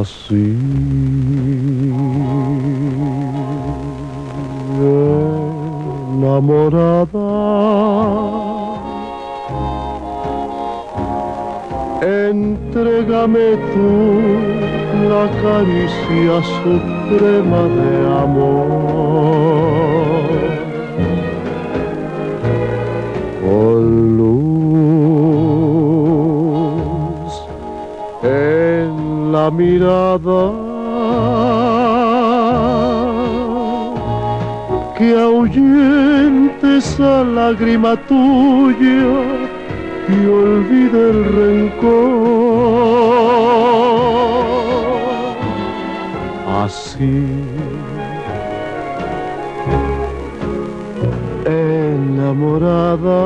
así, enamorada. Entrégame tú la caricia suprema de amor, con luz en la mirada, que ahuyente esa lágrima tuya y olvide el rencor. Así, enamorada,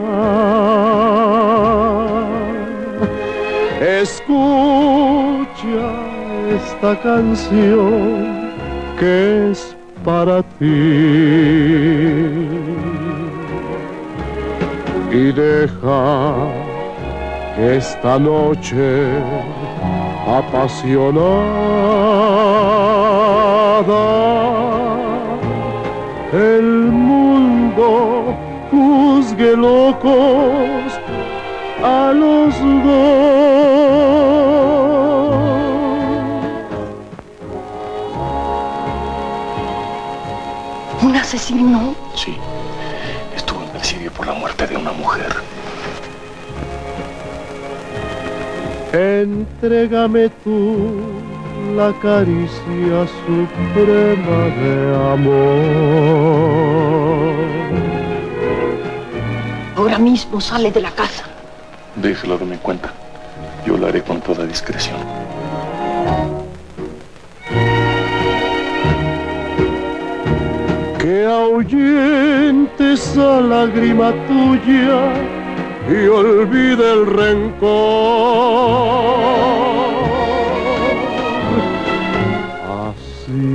escucha esta canción que es para ti y deja que esta noche apasionada el mundo juzgue locos a los dos. ¿Un asesino? Sí, estuvo en presidio por la muerte de una mujer. Entrégame tú la caricia suprema de amor. Ahora mismo sale de la casa. Déjelo darme cuenta. Yo lo haré con toda discreción. Que ahuyente esa lágrima tuya y olvide el rencor. Así,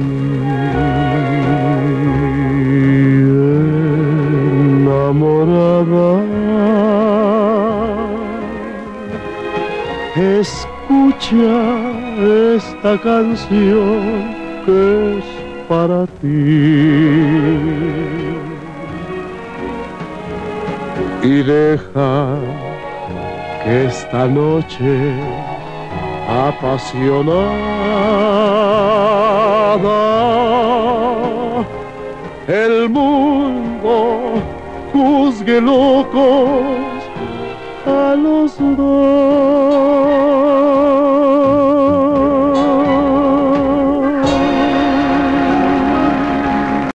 enamorada, escucha esta canción que es para ti y deja que esta noche apasionada el mundo juzgue locos a los dos.